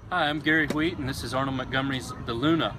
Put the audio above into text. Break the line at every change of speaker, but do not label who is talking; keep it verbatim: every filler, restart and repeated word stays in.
Hi, I'm Gary Wheat, and this is Arnold Montgomery's The Luna.